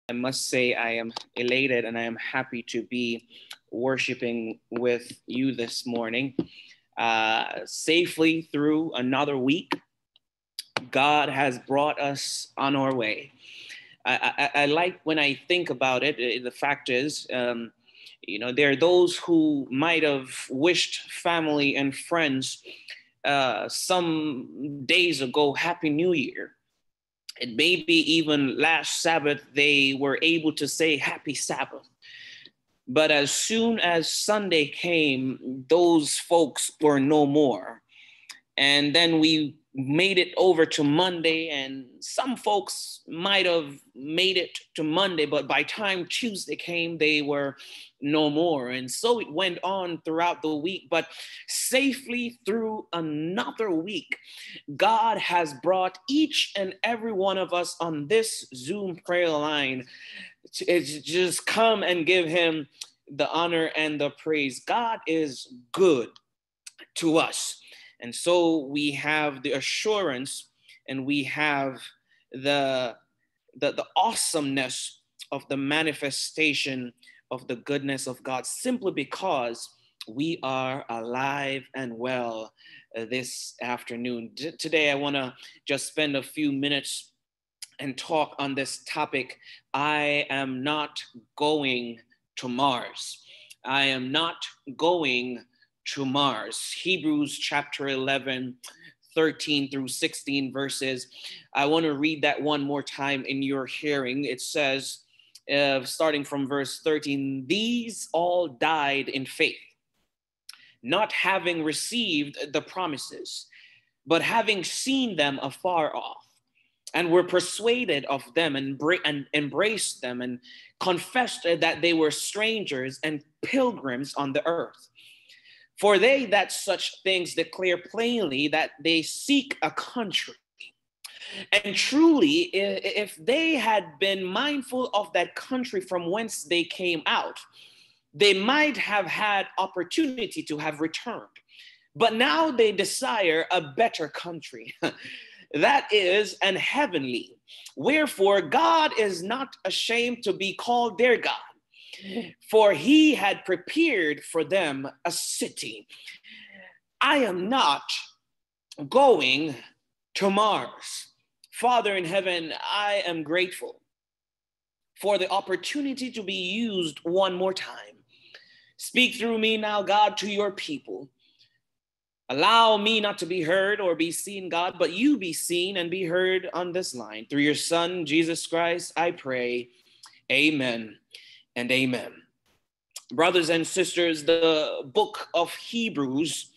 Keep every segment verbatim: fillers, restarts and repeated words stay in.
I must say I am elated and I am happy to be worshiping with you this morning, uh, safely through another week. God has brought us on our way. I, I, I like when I think about it. The fact is, um, you know, there are those who might have wished family and friends uh, some days ago, Happy New Year. And maybe even last Sabbath, they were able to say Happy Sabbath. But as soon as Sunday came, those folks were no more. And then we made it over to Monday, and some folks might have made it to Monday, but by time Tuesday came, they were no more. And so it went on throughout the week, but safely through another week, God has brought each and every one of us on this Zoom prayer line to just come and give him the honor and the praise. God is good to us. And so we have the assurance and we have the, the, the awesomeness of the manifestation of the goodness of God simply because we are alive and well uh, this afternoon. D- today, I want to just spend a few minutes and talk on this topic. I am not going to Mars. I am not going to Mars. Hebrews chapter eleven, thirteen through sixteen verses. I want to read that one more time in your hearing. It says, uh, starting from verse thirteen, these all died in faith, not having received the promises, but having seen them afar off, and were persuaded of them and, bra- and embraced them and confessed that they were strangers and pilgrims on the earth. For they that such things declare plainly that they seek a country. And truly, if they had been mindful of that country from whence they came out, they might have had opportunity to have returned. But now they desire a better country, that is an heavenly. Wherefore God is not ashamed to be called their God, for he had prepared for them a city. I am not going to Mars. Father in heaven, I am grateful for the opportunity to be used one more time. Speak through me now, God, to your people. Allow me not to be heard or be seen, God, but you be seen and be heard on this line. Through your Son, Jesus Christ, I pray. Amen and amen. Brothers and sisters, the book of Hebrews,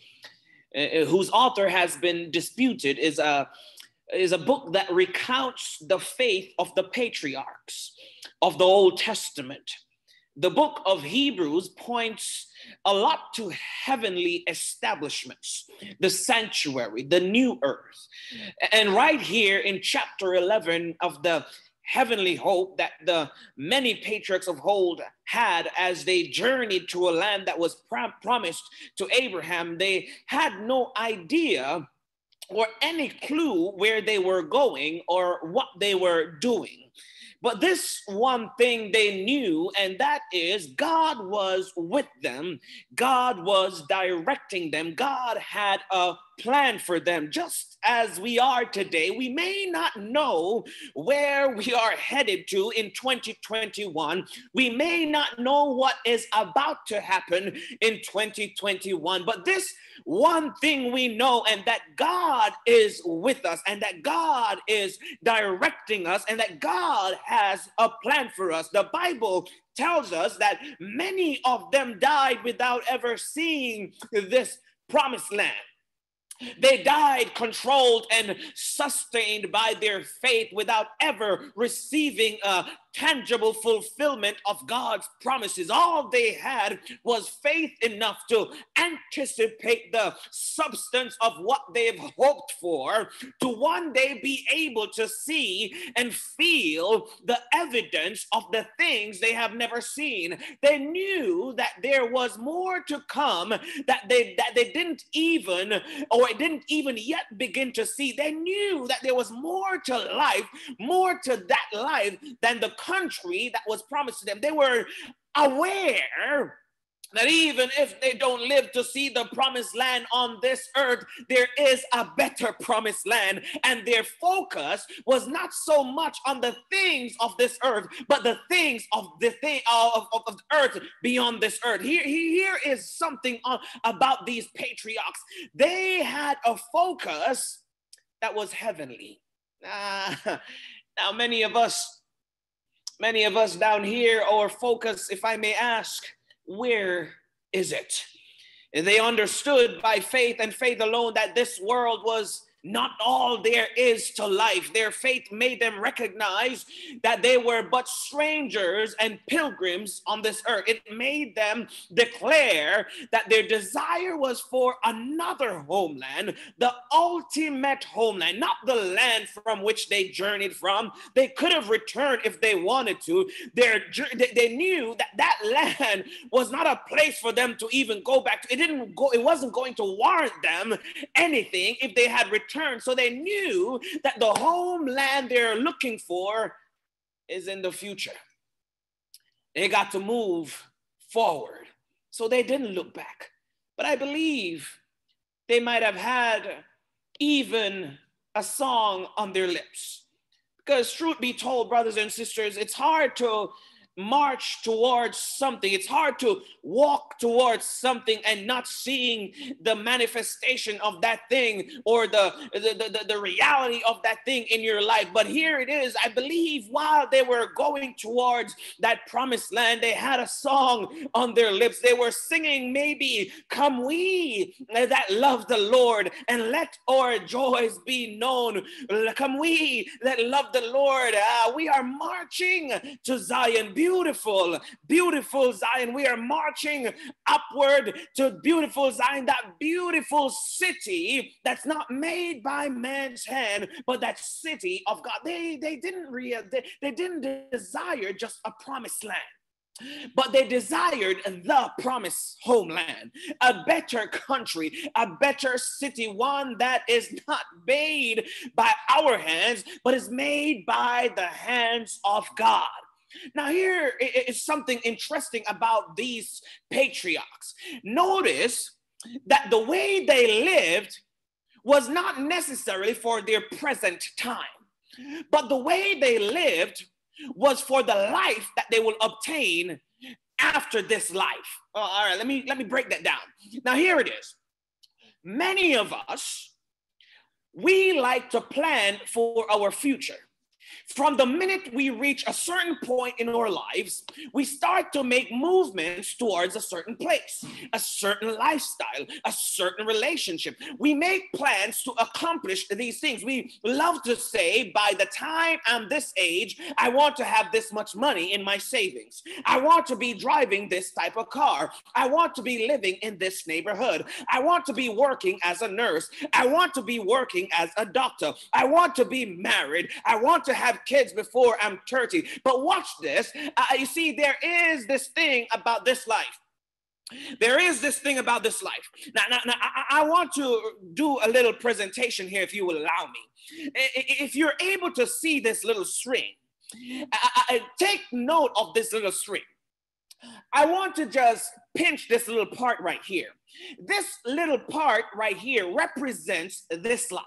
uh, whose author has been disputed, is a, is a book that recounts the faith of the patriarchs of the Old Testament. The book of Hebrews points a lot to heavenly establishments, the sanctuary, the new earth. And right here in chapter eleven of the heavenly hope that the many patriarchs of old had as they journeyed to a land that was prom- promised to Abraham, they had no idea or any clue where they were going or what they were doing. But this one thing they knew, and that is God was with them. God was directing them. God had a plan for them. Just as we are today, we may not know where we are headed to in twenty twenty-one. We may not know what is about to happen in twenty twenty-one. But this one thing we know, and that God is with us, and that God is directing us, and that God has a plan for us. The Bible tells us that many of them died without ever seeing this promised land. They died controlled and sustained by their faith without ever receiving a tangible fulfillment of God's promises. All they had was faith enough to anticipate the substance of what they've hoped for, to one day be able to see and feel the evidence of the things they have never seen. They knew that there was more to come that they that they didn't even or didn't even yet begin to see. They knew that there was more to life, more to that life than the country that was promised to them. They were aware that even if they don't live to see the promised land on this earth, there is a better promised land. And their focus was not so much on the things of this earth, but the things of the thing of, of, of the earth beyond this earth. Here, here is something on, about these patriarchs. They had a focus that was heavenly. Uh, now, many of us, many of us down here, our focus, if I may ask, where is it? They understood by faith and faith alone that this world was not all there is to life. Their faith made them recognize that they were but strangers and pilgrims on this earth. It made them declare that their desire was for another homeland, the ultimate homeland, not the land from which they journeyed from. They could have returned if they wanted to. Their, they knew that that land was not a place for them to even go back to. It didn't go, it wasn't going to warrant them anything if they had returned. So they knew that the homeland they're looking for is in the future. They got to move forward. So they didn't look back. But I believe they might have had even a song on their lips. Because truth be told, brothers and sisters, it's hard to march towards something. It's hard to walk towards something and not seeing the manifestation of that thing or the, the, the, the reality of that thing in your life. But here it is. I believe while they were going towards that promised land, they had a song on their lips. They were singing, maybe, come we that love the Lord and let our joys be known. Come we that love the Lord. Uh, we are marching to Zion. Beautiful, beautiful Zion. We are marching upward to beautiful Zion, that beautiful city that's not made by man's hand, but that city of God. They, they didn't real, they, they didn't desire just a promised land, but they desired the promised homeland, a better country, a better city, one that is not made by our hands, but is made by the hands of God. Now, here is something interesting about these patriarchs. Notice that the way they lived was not necessarily for their present time, but the way they lived was for the life that they will obtain after this life. Oh, all right, let me, let me break that down. Now, here it is. Many of us, we like to plan for our future. From the minute we reach a certain point in our lives, we start to make movements towards a certain place, a certain lifestyle, a certain relationship. We make plans to accomplish these things. We love to say, by the time I'm this age, I want to have this much money in my savings. I want to be driving this type of car. I want to be living in this neighborhood. I want to be working as a nurse. I want to be working as a doctor. I want to be married. I want to have kids before I'm thirty. But watch this. Uh, you see, there is this thing about this life. There is this thing about this life. Now, now, now I, I want to do a little presentation here, if you will allow me. If you're able to see this little string, I, I, take note of this little string. I want to just pinch this little part right here. This little part right here represents this life.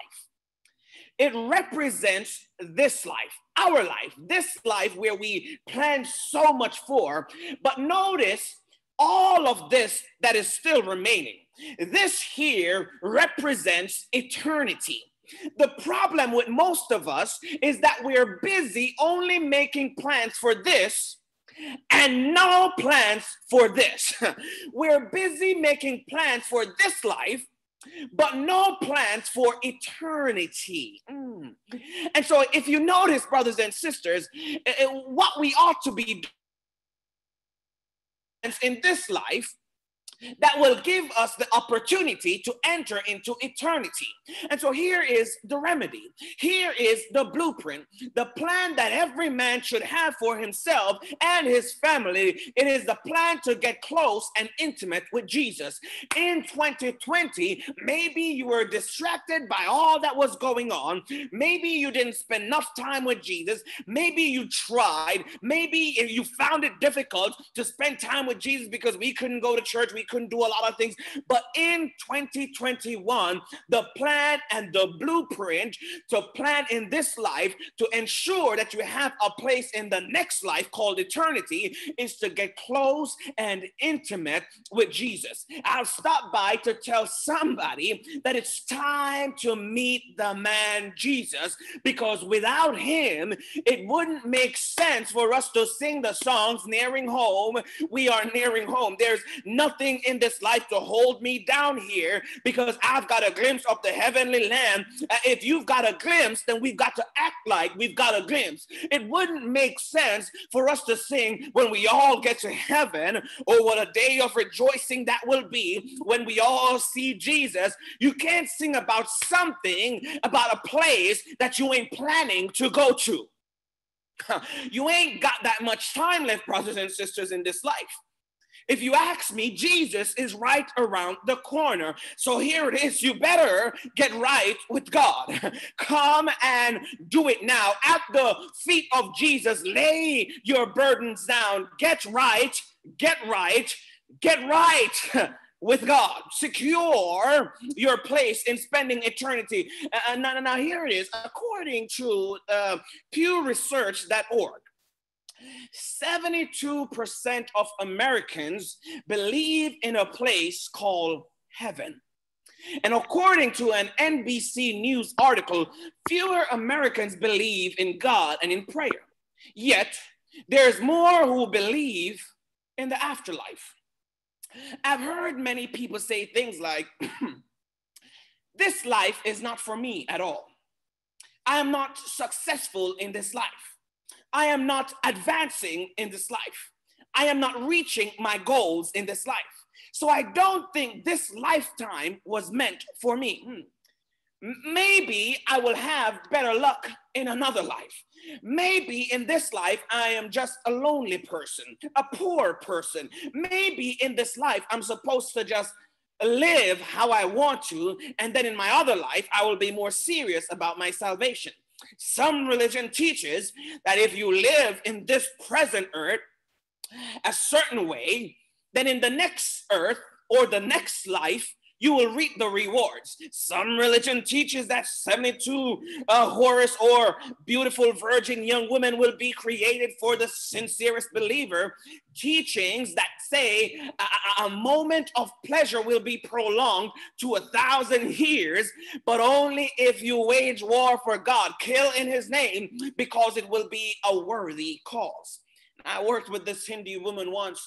It represents this life, our life, this life where we plan so much for. But notice all of this that is still remaining. This here represents eternity. The problem with most of us is that we're busy only making plans for this and no plans for this. We're busy making plans for this life, but no plans for eternity. Mm. And so if you notice, brothers and sisters, what we ought to be doing in this life that will give us the opportunity to enter into eternity. And so here is the remedy. Here is the blueprint, the plan that every man should have for himself and his family. It is the plan to get close and intimate with Jesus. In twenty twenty, maybe you were distracted by all that was going on. Maybe you didn't spend enough time with Jesus. Maybe you tried. Maybe you found it difficult to spend time with Jesus because we couldn't go to church. We couldn't do a lot of things. But in twenty twenty-one, the plan and the blueprint to plan in this life to ensure that you have a place in the next life called eternity is to get close and intimate with Jesus. I'll stop by to tell somebody that it's time to meet the man Jesus, because without him, it wouldn't make sense for us to sing the songs nearing home. We are nearing home. There's nothing in this life to hold me down here because I've got a glimpse of the heavenly land. Uh, if you've got a glimpse, then we've got to act like we've got a glimpse. It wouldn't make sense for us to sing when we all get to heaven, or what a day of rejoicing that will be when we all see Jesus. You can't sing about something, about a place that you ain't planning to go to. You ain't got that much time left, brothers and sisters, in this life. If you ask me, Jesus is right around the corner. So here it is. You better get right with God. Come and do it now. At the feet of Jesus, lay your burdens down. Get right, get right, get right with God. Secure your place in spending eternity. And now, now here it is. According to uh, Pew Research dot org, seventy-two percent of Americans believe in a place called heaven. And according to an N B C News article, fewer Americans believe in God and in prayer. Yet, there's more who believe in the afterlife. I've heard many people say things like, this life is not for me at all. I am not successful in this life. I am not advancing in this life. I am not reaching my goals in this life. So I don't think this lifetime was meant for me. Hmm. Maybe I will have better luck in another life. Maybe in this life, I am just a lonely person, a poor person. Maybe in this life, I'm supposed to just live how I want to. And then in my other life, I will be more serious about my salvation. Some religion teaches that if you live in this present earth a certain way, then in the next earth or the next life, you will reap the rewards. Some religion teaches that seventy-two uh, Horus or beautiful virgin young women will be created for the sincerest believer. Teachings that say a, a moment of pleasure will be prolonged to a thousand years, but only if you wage war for God, kill in his name, because it will be a worthy cause. I worked with this Hindu woman once,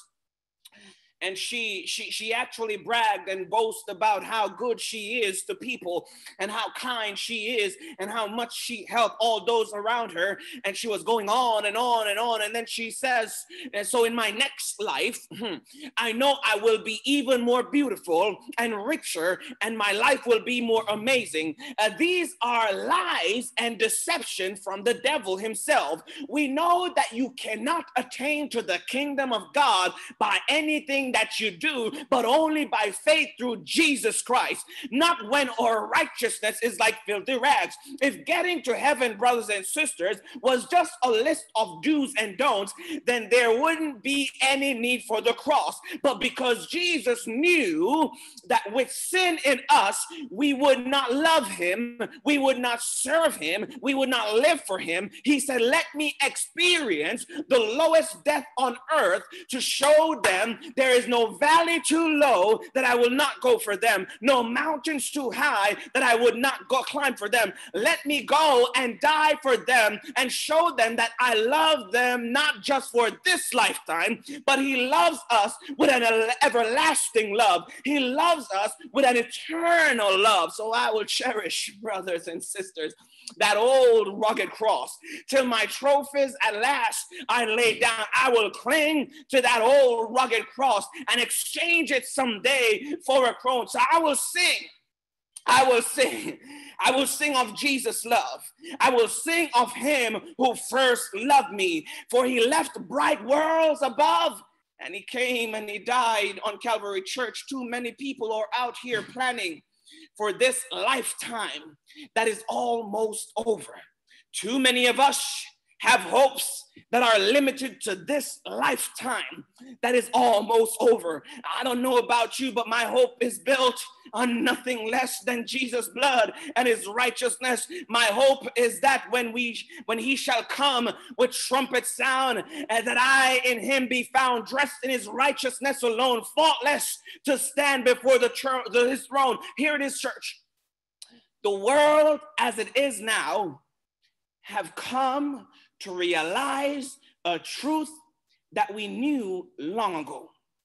and she, she, she actually bragged and boasted about how good she is to people and how kind she is and how much she helped all those around her. And she was going on and on and on. And then she says, and so in my next life, I know I will be even more beautiful and richer, and my life will be more amazing. Uh, these are lies and deception from the devil himself. We know that you cannot attain to the kingdom of God by anything that you do, but only by faith through Jesus Christ, not when our righteousness is like filthy rags. If getting to heaven, brothers and sisters, was just a list of do's and don'ts, then there wouldn't be any need for the cross. But because Jesus knew that with sin in us, we would not love him, we would not serve him, we would not live for him, he said, let me experience the lowest death on earth to show them there is no valley too low that I will not go for them, no mountains too high that I would not go climb for them. Let me go and die for them and show them that I love them not just for this lifetime, but he loves us with an everlasting love. He loves us with an eternal love. So I will cherish, brothers and sisters, that old rugged cross. Till my trophies at last I lay down, I will cling to that old rugged cross and exchange it someday for a crown. So I will sing. I will sing. I will sing of Jesus' love. I will sing of him who first loved me, for he left bright worlds above and he came and he died on Calvary Church. Too many people are out here planning for this lifetime that is almost over. Too many of us have hopes that are limited to this lifetime that is almost over. I don't know about you, but my hope is built on nothing less than Jesus' blood and his righteousness. My hope is that when we when he shall come with trumpet sound, and that I in him be found dressed in his righteousness alone, faultless to stand before the, the his throne. Here it is, church. The world as it is now have come to realize a truth that we knew long ago.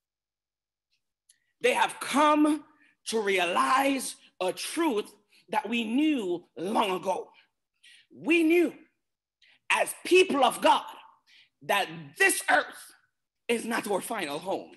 They have come to realize a truth that we knew long ago. We knew as people of God that this earth is not our final home.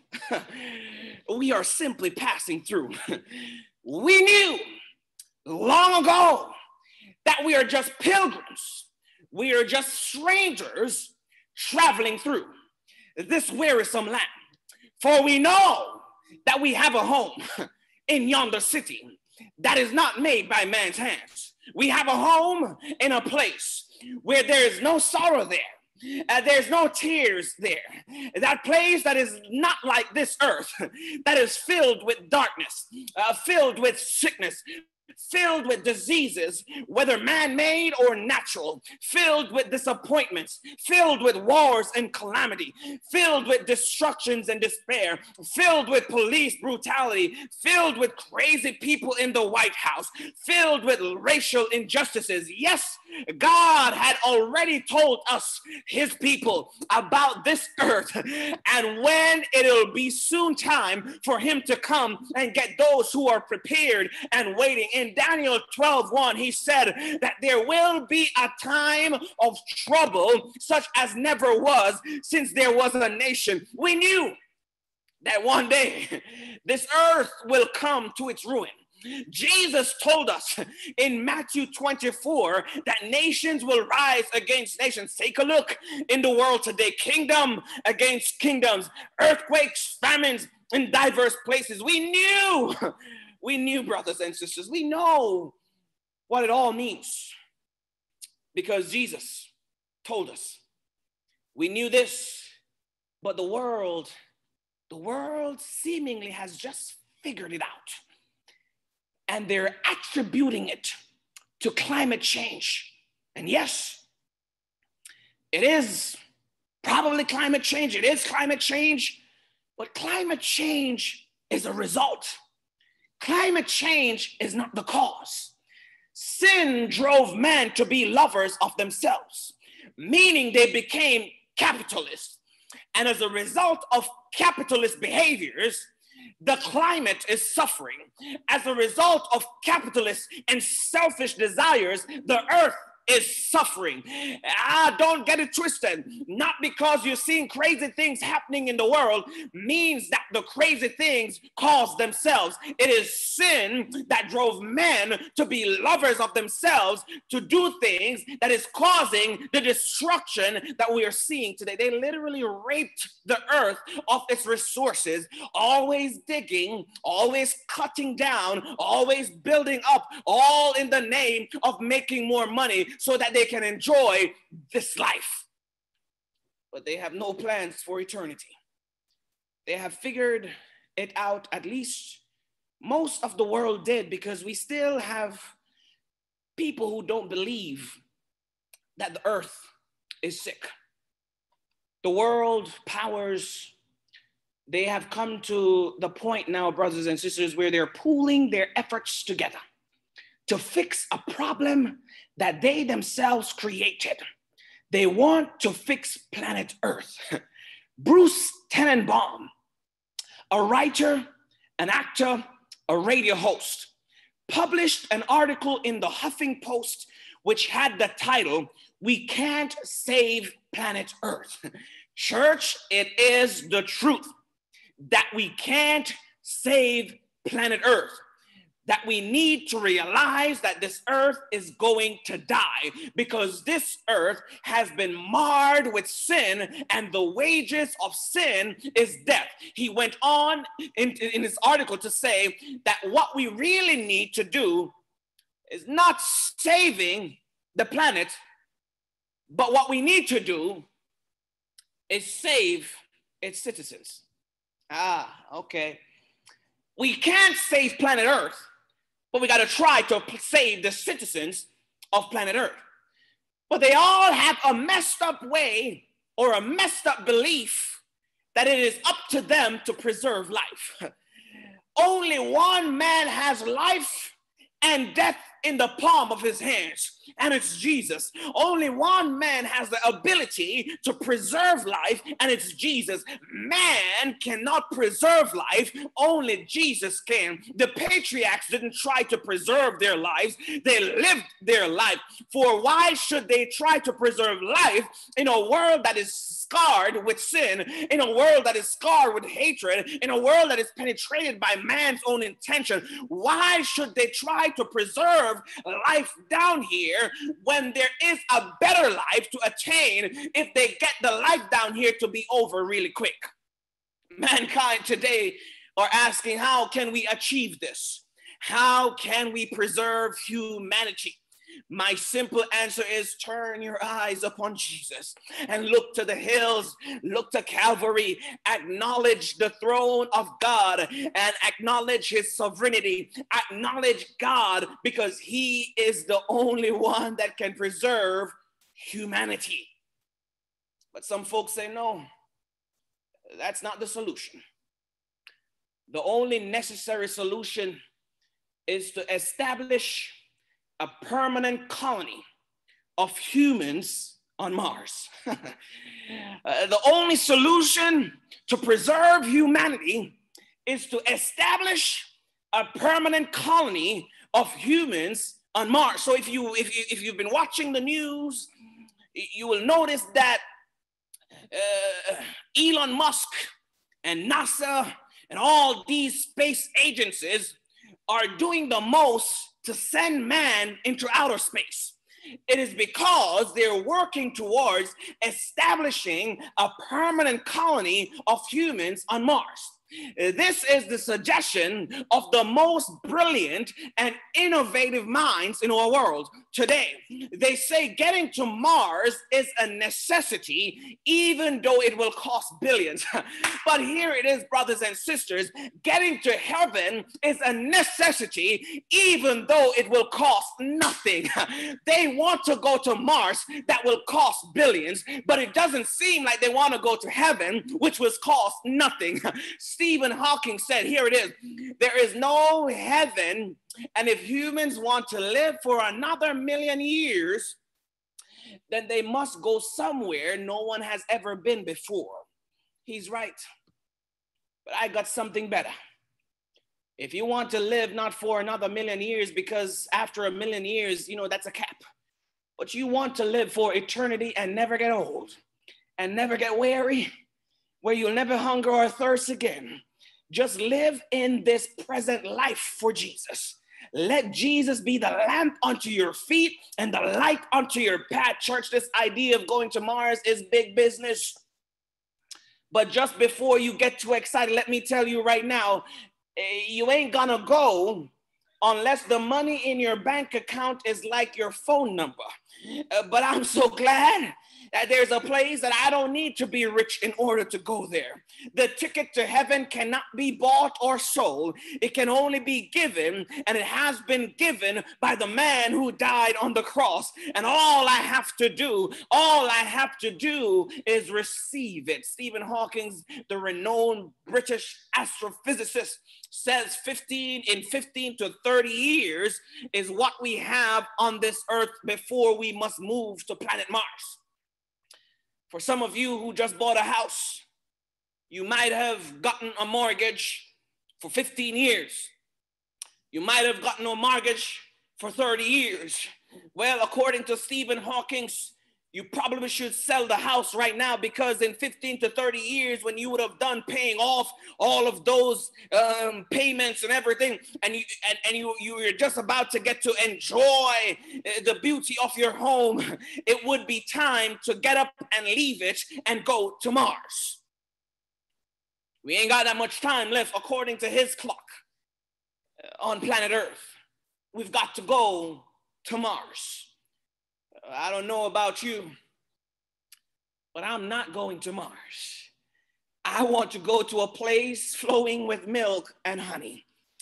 We are simply passing through. We knew long ago that we are just pilgrims. We are just strangers traveling through this wearisome land. For we know that we have a home in yonder city that is not made by man's hands. We have a home in a place where there is no sorrow there. Uh, there's no tears there. That place that is not like this earth, that is filled with darkness, uh, filled with sickness, filled with diseases, whether man-made or natural, filled with disappointments, filled with wars and calamity, filled with destructions and despair, filled with police brutality, filled with crazy people in the White House, filled with racial injustices. Yes, God had already told us, his people, about this earth, and when it'll be soon time for him to come and get those who are prepared and waiting. In Daniel twelve one, he said that there will be a time of trouble such as never was since there was a nation. We knew that one day this earth will come to its ruin. Jesus told us in Matthew twenty-four that nations will rise against nations. Take a look in the world today. Kingdom against kingdoms, earthquakes, famines in diverse places. We knew, we knew, brothers and sisters, we know what it all means because Jesus told us. We knew this, but the world, the world seemingly has just figured it out. And they're attributing it to climate change. And yes, it is probably climate change. It is climate change, but climate change is a result. Climate change is not the cause. Sin drove men to be lovers of themselves, meaning they became capitalists. And as a result of capitalist behaviors, the climate is suffering. As a result of capitalist and selfish desires, the earth is suffering. Ah, don't get it twisted. Not because you're seeing crazy things happening in the world means that the crazy things cause themselves. It is sin that drove men to be lovers of themselves, to do things that is causing the destruction that we are seeing today. They literally raped the earth of its resources, always digging, always cutting down, always building up, all in the name of making more money, so that they can enjoy this life. But they have no plans for eternity. They have figured it out, at least most of the world did, because we still have people who don't believe that the earth is sick. The world powers, they have come to the point now, brothers and sisters, where they're pooling their efforts together to fix a problem that they themselves created. They want to fix planet Earth. Bruce Tenenbaum, a writer, an actor, a radio host, published an article in the Huffington Post which had the title, "We Can't Save Planet Earth." Church, it is the truth that we can't save planet Earth, that we need to realize that this earth is going to die because this earth has been marred with sin, and the wages of sin is death. He went on in, in his article to say that what we really need to do is not saving the planet, but what we need to do is save its citizens. Ah, okay. We can't save planet Earth, but we got to try to save the citizens of planet Earth. But they all have a messed up way or a messed up belief that it is up to them to preserve life. Only one man has life and death in the palm of his hands, and it's Jesus. Only one man has the ability to preserve life, and it's Jesus. Man cannot preserve life, only Jesus can. The patriarchs didn't try to preserve their lives, they lived their life. For why should they try to preserve life in a world that is scarred with sin, in a world that is scarred with hatred, in a world that is penetrated by man's own intention? Why should they try to preserve life down here when there is a better life to attain if they get the life down here to be over really quick? Mankind today are asking, how can we achieve this? How can we preserve humanity? My simple answer is turn your eyes upon Jesus and look to the hills, look to Calvary, acknowledge the throne of God and acknowledge his sovereignty, acknowledge God, because he is the only one that can preserve humanity. But some folks say, no, that's not the solution. The only necessary solution is to establish a permanent colony of humans on Mars. uh, the only solution to preserve humanity is to establish a permanent colony of humans on Mars. So if you if you if you've been watching the news, you will notice that uh, Elon Musk and NASA and all these space agencies are doing the most to send man into outer space. It is because they're working towards establishing a permanent colony of humans on Mars. This is the suggestion of the most brilliant and innovative minds in our world today. They say getting to Mars is a necessity, even though it will cost billions. But here it is, brothers and sisters, getting to heaven is a necessity, even though it will cost nothing. They want to go to Mars that will cost billions, but it doesn't seem like they want to go to heaven, which will cost nothing. Stephen Hawking said, here it is, there is no heaven, and if humans want to live for another million years, then they must go somewhere no one has ever been before. He's right. But I got something better. If you want to live not for another million years, because after a million years, you know, that's a cap, but you want to live for eternity and never get old and never get weary, where you'll never hunger or thirst again. Just live in this present life for Jesus. Let Jesus be the lamp unto your feet and the light unto your path. Church, this idea of going to Mars is big business. But just before you get too excited, let me tell you right now, you ain't gonna go unless the money in your bank account is like your phone number. Uh, but I'm so glad that there's a place that I don't need to be rich in order to go there. The ticket to heaven cannot be bought or sold. It can only be given, and it has been given by the man who died on the cross. And all I have to do, all I have to do is receive it. Stephen Hawking, the renowned British astrophysicist, says fifteen in fifteen to thirty years is what we have on this earth before we must move to planet Mars. For some of you who just bought a house, you might have gotten a mortgage for fifteen years. You might have gotten a mortgage for thirty years. Well, according to Stephen Hawking, you probably should sell the house right now, because in fifteen to thirty years, when you would have done paying off all of those um, payments and everything, and you and, and you you're just about to get to enjoy the beauty of your home, it would be time to get up and leave it and go to Mars. We ain't got that much time left according to his clock on planet Earth. We've got to go to Mars. I don't know about you, but I'm not going to Mars. I want to go to a place flowing with milk and honey.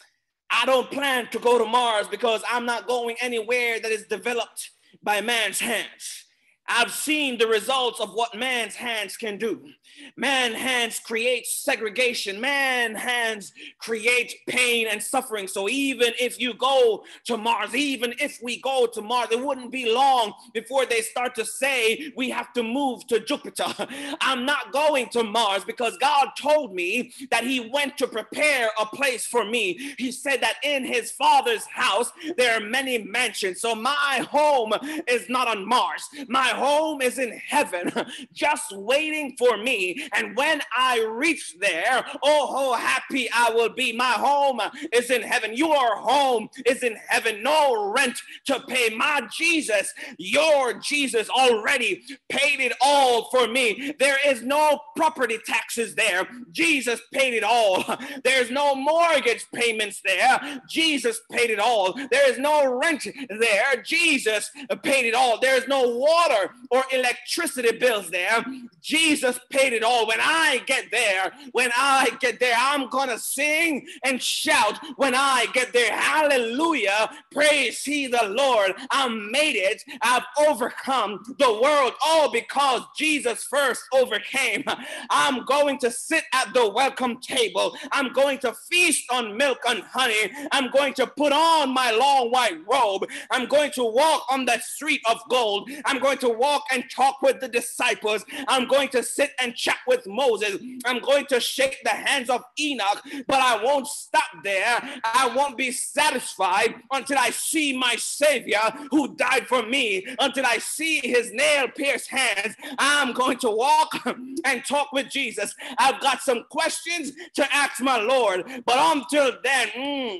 I don't plan to go to Mars because I'm not going anywhere that is developed by man's hands. I've seen the results of what man's hands can do. Man's hands create segregation. Man's hands create pain and suffering. So even if you go to Mars, even if we go to Mars, it wouldn't be long before they start to say we have to move to Jupiter. I'm not going to Mars because God told me that he went to prepare a place for me. He said that in his Father's house, there are many mansions. So my home is not on Mars. My home is in heaven, just waiting for me. And when I reach there, oh, how happy I will be. My home is in heaven. Your home is in heaven. No rent to pay. My Jesus, your Jesus already paid it all for me. There is no property taxes there. Jesus paid it all. There's no mortgage payments there. Jesus paid it all. There is no rent there. Jesus paid it all. There is no water or electricity bills there. Jesus paid it all. When I get there, when I get there, I'm gonna sing and shout when I get there. Hallelujah. Praise ye the Lord. I made it. I've overcome the world, all because Jesus first overcame. I'm going to sit at the welcome table. I'm going to feast on milk and honey. I'm going to put on my long white robe. I'm going to walk on that street of gold. I'm going to walk and talk with the disciples. I'm going to sit and chat with Moses. I'm going to shake the hands of Enoch, but I won't stop there. I won't be satisfied until I see my Savior who died for me, until I see his nail-pierced hands. I'm going to walk and talk with Jesus. I've got some questions to ask my Lord, but until then, mm,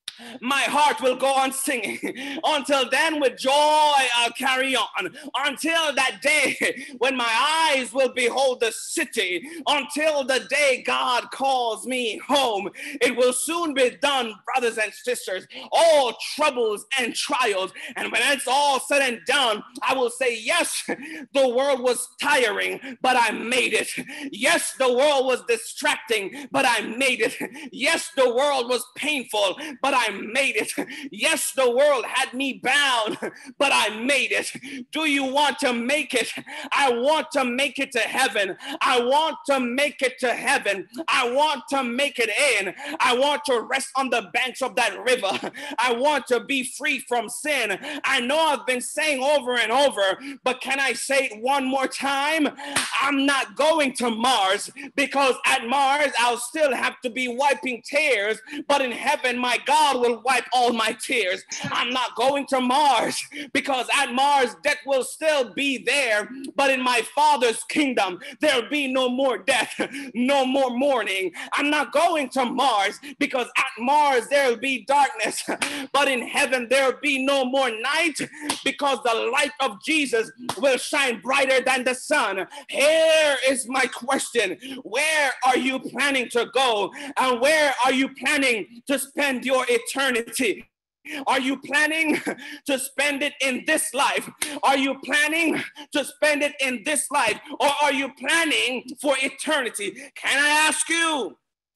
my heart will go on singing. Until then, with joy, I'll carry on. Until that day when my eyes will behold the city. Until the day God calls me home. It will soon be done, brothers and sisters. All troubles and trials. And when it's all said and done, I will say, yes, the world was tiring, but I made it. Yes, the world was distracting, but I made it. Yes, the world was painful, but I made it. Yes, the world had me bound, but I made it. Do you want to make it? I want to make it to heaven. I want to make it to heaven. I want to make it in. I want to rest on the banks of that river. I want to be free from sin. I know I've been saying over and over, but can I say it one more time? I'm not going to Mars, because at Mars I'll still have to be wiping tears, but in heaven my God will wipe all my tears. I'm not going to Mars because at Mars death will still be there, but in my Father's kingdom there'll be no more death, no more mourning. I'm not going to Mars because at Mars there'll be darkness, but in heaven there'll be no more night, because the light of Jesus will shine brighter than the sun. Here is my question: where are you planning to go, and where are you planning to spend your eternity? Are you planning to spend it in this life? Are you planning to spend it in this life, or are you planning for eternity? Can I ask you,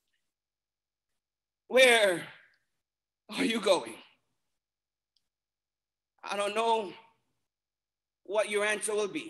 where are you going? I don't know what your answer will be,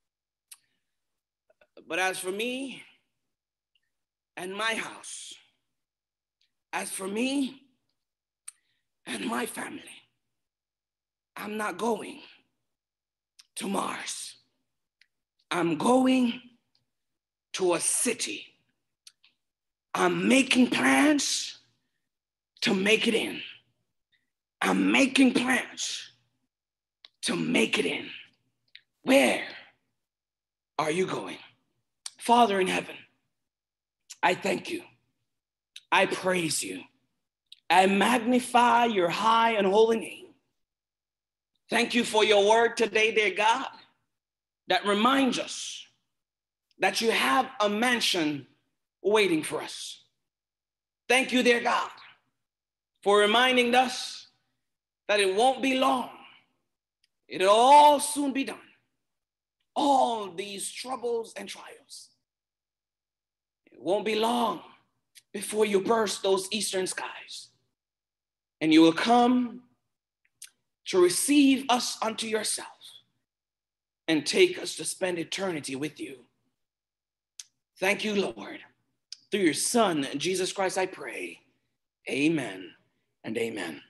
but as for me and my house, as for me and my family, I'm not going to Mars. I'm going to a city. I'm making plans to make it in. I'm making plans to make it in. Where are you going? Father in heaven, I thank you. I praise you. I magnify your high and holy name. Thank you for your word today, dear God, that reminds us that you have a mansion waiting for us. Thank you, dear God, for reminding us that it won't be long. It'll all soon be done. All these troubles and trials. It won't be long before you burst those eastern skies. And you will come to receive us unto yourself and take us to spend eternity with you. Thank you, Lord. Through your Son, Jesus Christ, I pray. Amen and amen.